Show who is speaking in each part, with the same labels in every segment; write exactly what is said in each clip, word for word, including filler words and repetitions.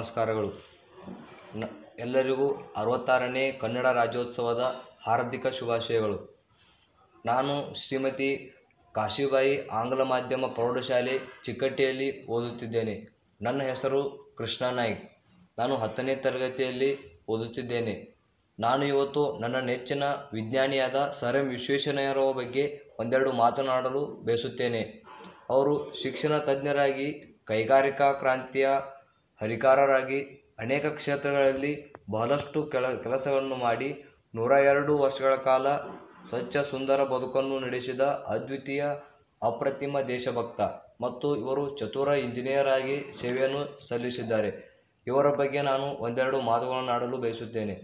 Speaker 1: ನಮಸ್ಕಾರಗಳು. ನ ಎಲ್ಲರಿಗೂ ಅರವತ್ತಾರನೇ ಕನ್ನಡ ರಾಜ್ಯೋತ್ಸವದ ಹಾರ್ದಿಕ ಶುಭಾಶಯಗಳು. ನಾನು ಶ್ರೀಮತಿ ಕಾಶಿಬಾಯಿ ಆಂಗ್ಲ ಮಾಧ್ಯಮ ಪ್ರೌಢಶಾಲೆ ಚಿಕ್ಕಟ್ಟಿಯಲ್ಲಿ ಓದುತ್ತಿದ್ದೇನೆ. ನನ್ನ ಹೆಸರು ಕೃಷ್ಣ ನಾಯ್ಕ್. ನಾನು ಹತ್ತನೇ ತರಗತಿಯಲ್ಲಿ ಓದುತ್ತಿದ್ದೇನೆ. ನಾನು ಇವತ್ತು ನನ್ನ ನೆಚ್ಚಿನ ವಿಜ್ಞಾನಿಯಾದ ಸರ್ ಎಂ ವಿಶ್ವೇಶ್ವರಯ್ಯನವರ ಬಗ್ಗೆ ಒಂದೆರಡು ಮಾತನಾಡಲು ಬಯಸುತ್ತೇನೆ. ಅವರು ಶಿಕ್ಷಣ ತಜ್ಞರಾಗಿ, ಕೈಗಾರಿಕಾ ಕ್ರಾಂತಿಯ ಹರಿಕಾರರಾಗಿ ಅನೇಕ ಕ್ಷೇತ್ರಗಳಲ್ಲಿ ಬಹಳಷ್ಟು ಕೆಲ ಕೆಲಸಗಳನ್ನು ಮಾಡಿ ನೂರ ಎರಡು ವರ್ಷಗಳ ಕಾಲ ಸ್ವಚ್ಛ ಸುಂದರ ಬದುಕನ್ನು ನಡೆಸಿದ ಅದ್ವಿತೀಯ ಅಪ್ರತಿಮ ದೇಶಭಕ್ತ ಮತ್ತು ಇವರು ಚತುರ ಇಂಜಿನಿಯರ್ ಆಗಿ ಸೇವೆಯನ್ನು ಸಲ್ಲಿಸಿದ್ದಾರೆ. ಇವರ ಬಗ್ಗೆ ನಾನು ಒಂದೆರಡು ಮಾತುಗಳನ್ನು ಆಡಲು ಬಯಸುತ್ತೇನೆ.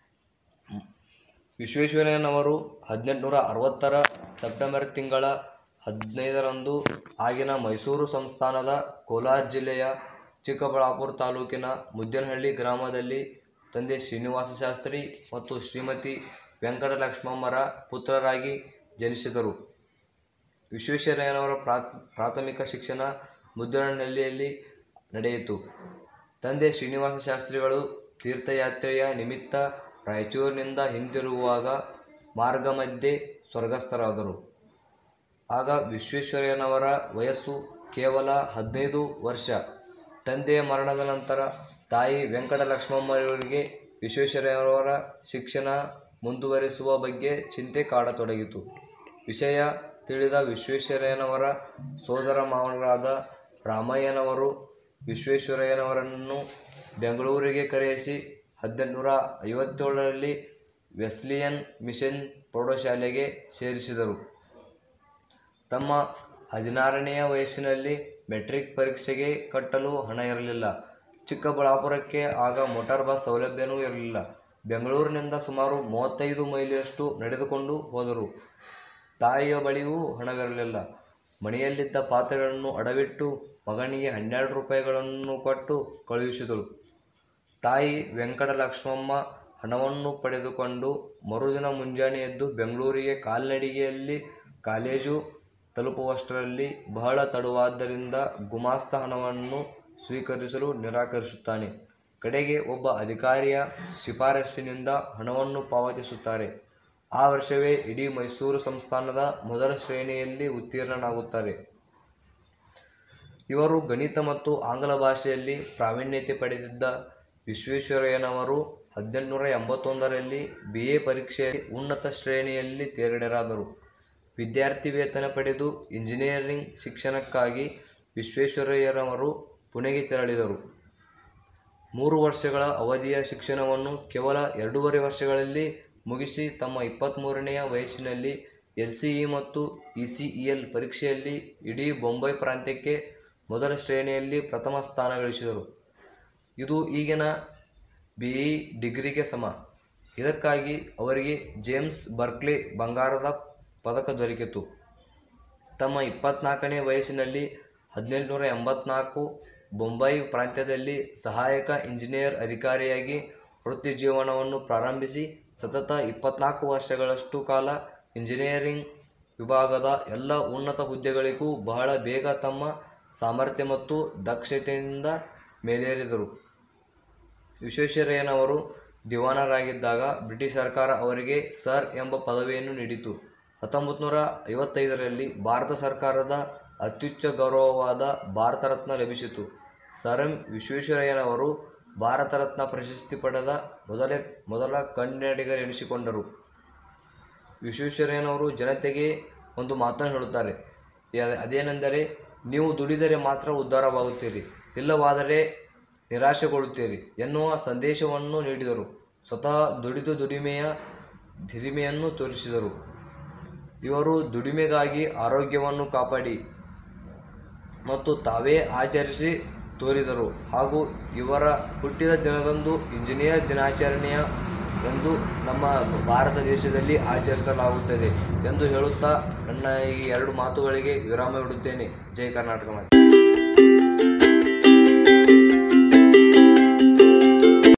Speaker 1: ವಿಶ್ವೇಶ್ವರಯ್ಯನವರು ಹದಿನೆಂಟುನೂರ ಅರವತ್ತರ ಸೆಪ್ಟೆಂಬರ್ ತಿಂಗಳ ಹದಿನೈದರಂದು ಆಗಿನ ಮೈಸೂರು ಸಂಸ್ಥಾನದ ಕೋಲಾರ ಜಿಲ್ಲೆಯ ಚಿಕ್ಕಬಳ್ಳಾಪುರ ತಾಲೂಕಿನ ಮುದ್ದೇನಹಳ್ಳಿ ಗ್ರಾಮದಲ್ಲಿ ತಂದೆ ಶ್ರೀನಿವಾಸ ಶಾಸ್ತ್ರಿ ಮತ್ತು ಶ್ರೀಮತಿ ವೆಂಕಟಲಕ್ಷ್ಮಮ್ಮರ ಪುತ್ರರಾಗಿ ಜನಿಸಿದರು. ವಿಶ್ವೇಶ್ವರಯ್ಯನವರ ಪ್ರಾಥಮಿಕ ಶಿಕ್ಷಣ ಮುದ್ದೇನಹಳ್ಳಿಯಲ್ಲಿ ನಡೆಯಿತು. ತಂದೆ ಶ್ರೀನಿವಾಸ ಶಾಸ್ತ್ರಿಗಳು ತೀರ್ಥಯಾತ್ರೆಯ ನಿಮಿತ್ತ ರಾಯಚೂರಿನಿಂದ ಹಿಂದಿರುಗುವಾಗ ಮಾರ್ಗ ಮಧ್ಯೆ ಸ್ವರ್ಗಸ್ಥರಾದರು. ಆಗ ವಿಶ್ವೇಶ್ವರಯ್ಯನವರ ವಯಸ್ಸು ಕೇವಲ ಹದಿನೈದು ವರ್ಷ. ತಂದೆಯ ಮರಣದ ನಂತರ ತಾಯಿ ವೆಂಕಟಲಕ್ಷ್ಮಮ್ಮರವರಿಗೆ ವಿಶ್ವೇಶ್ವರಯ್ಯನವರ ಶಿಕ್ಷಣ ಮುಂದುವರಿಸುವ ಬಗ್ಗೆ ಚಿಂತೆ ಕಾಡತೊಡಗಿತು. ವಿಷಯ ತಿಳಿದ ವಿಶ್ವೇಶ್ವರಯ್ಯನವರ ಸೋದರ ಮಾವನರಾದ ರಾಮಯ್ಯನವರು ವಿಶ್ವೇಶ್ವರಯ್ಯನವರನ್ನು ಬೆಂಗಳೂರಿಗೆ ಕರೆಯಿಸಿ ಹದಿನೆಂಟುನೂರ ಐವತ್ತೇಳರಲ್ಲಿ ವೆಸ್ಲಿಯನ್ ಮಿಷನ್ ಪ್ರೌಢಶಾಲೆಗೆ ಸೇರಿಸಿದರು. ತಮ್ಮ ಹದಿನಾರನೆಯ ವಯಸ್ಸಿನಲ್ಲಿ ಮೆಟ್ರಿಕ್ ಪರೀಕ್ಷೆಗೆ ಕಟ್ಟಲು ಹಣ ಇರಲಿಲ್ಲ. ಚಿಕ್ಕಬಳ್ಳಾಪುರಕ್ಕೆ ಆಗ ಮೋಟಾರ್ ಬಸ್ ಸೌಲಭ್ಯವೂ ಇರಲಿಲ್ಲ. ಬೆಂಗಳೂರಿನಿಂದ ಸುಮಾರು ಮೂವತ್ತೈದು ಮೈಲಿಯಷ್ಟು ನಡೆದುಕೊಂಡು ಹೋದರು. ತಾಯಿಯ ಬಳಿಯೂ ಹಣವಿರಲಿಲ್ಲ. ಮನೆಯಲ್ಲಿದ್ದ ಪಾತ್ರೆಗಳನ್ನು ಅಡವಿಟ್ಟು ಮಗನಿಗೆ ಹನ್ನೆರಡು ರೂಪಾಯಿಗಳನ್ನು ಕೊಟ್ಟು ಕಳುಹಿಸಿದಳು. ತಾಯಿ ವೆಂಕಟಲಕ್ಷ್ಮಮ್ಮ ಹಣವನ್ನು ಪಡೆದುಕೊಂಡು ಮರುದಿನ ಮುಂಜಾನೆ ಎದ್ದು ಬೆಂಗಳೂರಿಗೆ ಕಾಲ್ನಡಿಗೆಯಲ್ಲಿ ಕಾಲೇಜು ತಲುಪುವಷ್ಟರಲ್ಲಿ ಬಹಳ ತಡವಾದ್ದರಿಂದ ಗುಮಾಸ್ತ ಹಣವನ್ನು ಸ್ವೀಕರಿಸಲು ನಿರಾಕರಿಸುತ್ತಾನೆ. ಕಡೆಗೆ ಒಬ್ಬ ಅಧಿಕಾರಿಯ ಶಿಫಾರಸ್ಸಿನಿಂದ ಹಣವನ್ನು ಪಾವತಿಸುತ್ತಾರೆ. ಆ ವರ್ಷವೇ ಇಡೀ ಮೈಸೂರು ಸಂಸ್ಥಾನದ ಮೊದಲ ಶ್ರೇಣಿಯಲ್ಲಿ ಉತ್ತೀರ್ಣನಾಗುತ್ತಾರೆ. ಇವರು ಗಣಿತ ಮತ್ತು ಆಂಗ್ಲ ಭಾಷೆಯಲ್ಲಿ ಪ್ರಾವೀಣ್ಯತೆ ಪಡೆದಿದ್ದ ವಿಶ್ವೇಶ್ವರಯ್ಯನವರು ಹದಿನೆಂಟುನೂರ ಎಂಬತ್ತೊಂದರಲ್ಲಿ ಬಿ ಎ ಪರೀಕ್ಷೆಯಲ್ಲಿ ಉನ್ನತ ಶ್ರೇಣಿಯಲ್ಲಿ ತೇರ್ಗಡೆಯಾದರು. ವಿದ್ಯಾರ್ಥಿ ವೇತನ ಪಡೆದು ಇಂಜಿನಿಯರಿಂಗ್ ಶಿಕ್ಷಣಕ್ಕಾಗಿ ವಿಶ್ವೇಶ್ವರಯ್ಯನವರು ಪುಣೆಗೆ ತೆರಳಿದರು. ಮೂರು ವರ್ಷಗಳ ಅವಧಿಯ ಶಿಕ್ಷಣವನ್ನು ಕೇವಲ ಎರಡೂವರೆ ವರ್ಷಗಳಲ್ಲಿ ಮುಗಿಸಿ ತಮ್ಮ ಇಪ್ಪತ್ತ್ಮೂರನೆಯ ವಯಸ್ಸಿನಲ್ಲಿ ಎಲ್ ಸಿ ಇ ಮತ್ತು ಇ ಸಿ ಇ ಎಲ್ ಪರೀಕ್ಷೆಯಲ್ಲಿ ಇಡೀ ಬೊಂಬೈ ಪ್ರಾಂತ್ಯಕ್ಕೆ ಮೊದಲ ಶ್ರೇಣಿಯಲ್ಲಿ ಪ್ರಥಮ ಸ್ಥಾನ ಗಳಿಸಿದರು. ಇದು ಈಗಿನ ಬಿ ಇ ಡಿಗ್ರಿಗೆ ಸಮ. ಇದಕ್ಕಾಗಿ ಅವರಿಗೆ ಜೇಮ್ಸ್ ಬರ್ಕ್ಲಿ ಬಂಗಾರದ ಪದಕ ದೊರಕಿತು. ತಮ್ಮ ಇಪ್ಪತ್ತ್ನಾಲ್ಕನೇ ವಯಸ್ಸಿನಲ್ಲಿ ಹದಿನೆಂಟುನೂರ ಎಂಬತ್ನಾಲ್ಕು ಬೊಂಬೈ ಪ್ರಾಂತ್ಯದಲ್ಲಿ ಸಹಾಯಕ ಇಂಜಿನಿಯರ್ ಅಧಿಕಾರಿಯಾಗಿ ವೃತ್ತಿ ಜೀವನವನ್ನು ಪ್ರಾರಂಭಿಸಿ ಸತತ ಇಪ್ಪತ್ತ್ನಾಲ್ಕು ವರ್ಷಗಳಷ್ಟು ಕಾಲ ಇಂಜಿನಿಯರಿಂಗ್ ವಿಭಾಗದ ಎಲ್ಲ ಉನ್ನತ ಹುದ್ದೆಗಳಿಗೂ ಬಹಳ ಬೇಗ ತಮ್ಮ ಸಾಮರ್ಥ್ಯ ಮತ್ತು ದಕ್ಷತೆಯಿಂದ ಮೇಲೇರಿದರು. ವಿಶ್ವೇಶ್ವರಯ್ಯನವರು ದಿವಾನರಾಗಿದ್ದಾಗ ಬ್ರಿಟಿಷ್ ಸರ್ಕಾರ ಅವರಿಗೆ ಸರ್ ಎಂಬ ಪದವಿಯನ್ನು ನೀಡಿತು. ಹತ್ತೊಂಬತ್ತು ನೂರ ಐವತ್ತೈದರಲ್ಲಿ ಭಾರತ ಸರ್ಕಾರದ ಅತ್ಯುಚ್ಚ ಗೌರವವಾದ ಭಾರತ ರತ್ನ ಲಭಿಸಿತು. ಸರ್ ಎಂ ವಿಶ್ವೇಶ್ವರಯ್ಯನವರು ಭಾರತ ರತ್ನ ಪ್ರಶಸ್ತಿ ಪಡೆದ ಮೊದಲ ಮೊದಲ ಕನ್ನಡಿಗರೆನಿಸಿಕೊಂಡರು. ವಿಶ್ವೇಶ್ವರಯ್ಯನವರು ಜನತೆಗೆ ಒಂದು ಮಾತನ್ನು ಹೇಳುತ್ತಾರೆ. ಅದೇನೆಂದರೆ, ನೀವು ದುಡಿದರೆ ಮಾತ್ರ ಉದ್ಧಾರವಾಗುತ್ತೀರಿ, ಇಲ್ಲವಾದರೆ ನಿರಾಶೆಗೊಳ್ಳುತ್ತೀರಿ ಎನ್ನುವ ಸಂದೇಶವನ್ನು ನೀಡಿದರು. ಸ್ವತಃ ದುಡಿದು ದುಡಿಮೆಯ ಹಿರಿಮೆಯನ್ನು ತೋರಿಸಿದರು. ಇವರು ದುಡಿಮೆಗಾಗಿ ಆರೋಗ್ಯವನ್ನು ಕಾಪಾಡಿ ಮತ್ತು ತಾವೇ ಆಚರಿಸಿ ತೋರಿದರು ಹಾಗೂ ಇವರ ಹುಟ್ಟಿದ ದಿನದಂದು ಇಂಜಿನಿಯರ್ ದಿನಾಚರಣೆಯ ಎಂದು ನಮ್ಮ ಭಾರತ ದೇಶದಲ್ಲಿ ಆಚರಿಸಲಾಗುತ್ತದೆ ಎಂದು ಹೇಳುತ್ತಾ ನನ್ನ ಈ ಎರಡು ಮಾತುಗಳಿಗೆ ವಿರಾಮ ಇಡುತ್ತೇನೆ. ಜೈ ಕರ್ನಾಟಕ.